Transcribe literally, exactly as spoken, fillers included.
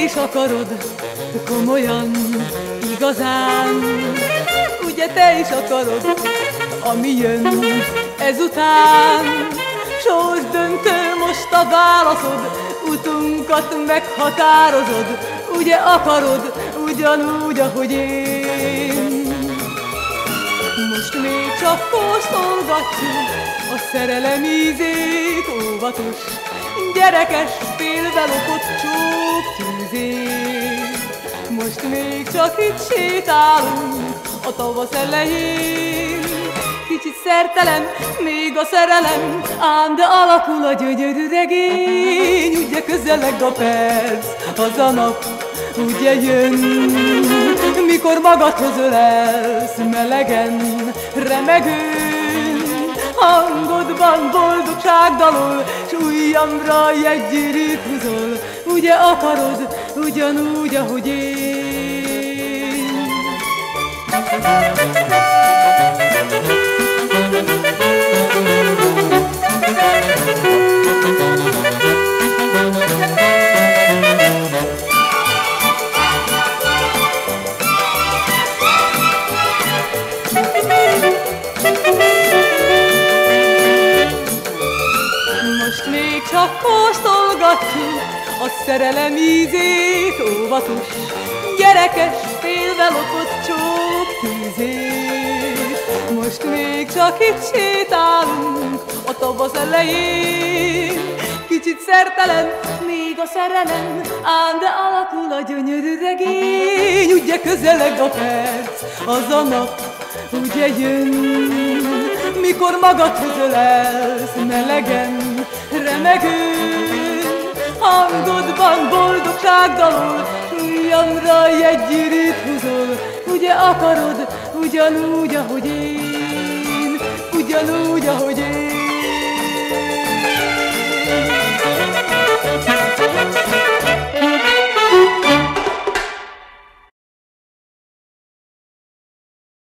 is akarod, komolyan, igazán. Ugye te is akarod, ami jön ezután. Sorsdöntő most a válaszod, utunkat meghatározod. Ugye akarod, ugyanúgy, ahogy én. Most még csak kóstolgatjuk a szerelem ízét, óvatos, gyerekes, félve lopott csók tűzét. Most még csak itt sétálunk a tavasz elején. Kicsit szertelen, még a szerelem, ám de alakul a gyönyörű regény. Ugye közeleg a perc, az a nap, ugye jön, mikor magadhoz ölelsz melegen, remegőn. Hangodban boldogság dalol, s ujjamra jegygyűrűt húzol. Ugye akarod, ugyanúgy, ahogy én. Most még csak kóstolgatjuk a szerelem ízét, óvatos, gyerekes, félve lopott csók tűzét. Most még csak itt sétálunk a tavasz elején. Kicsit szertelen, még a szerelem, ám de alakul a gyönyörű regény. Ugye közeleg a perc, az a nap, ugye jön, mikor magadhoz ölelsz melegen, remegőn. Hangodban boldogság dalol, ujjamra jegygyűrűt húzol. Ugye akarod, ugyanúgy, ahogy én, ugyanúgy, ahogy én.